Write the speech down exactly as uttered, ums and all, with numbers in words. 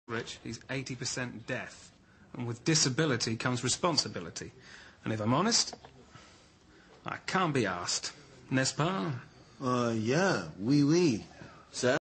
Rich, he's eighty percent deaf. And with disability comes responsibility. And if I'm honest, I can't be asked. N'est-ce pas? Uh, yeah, oui, oui.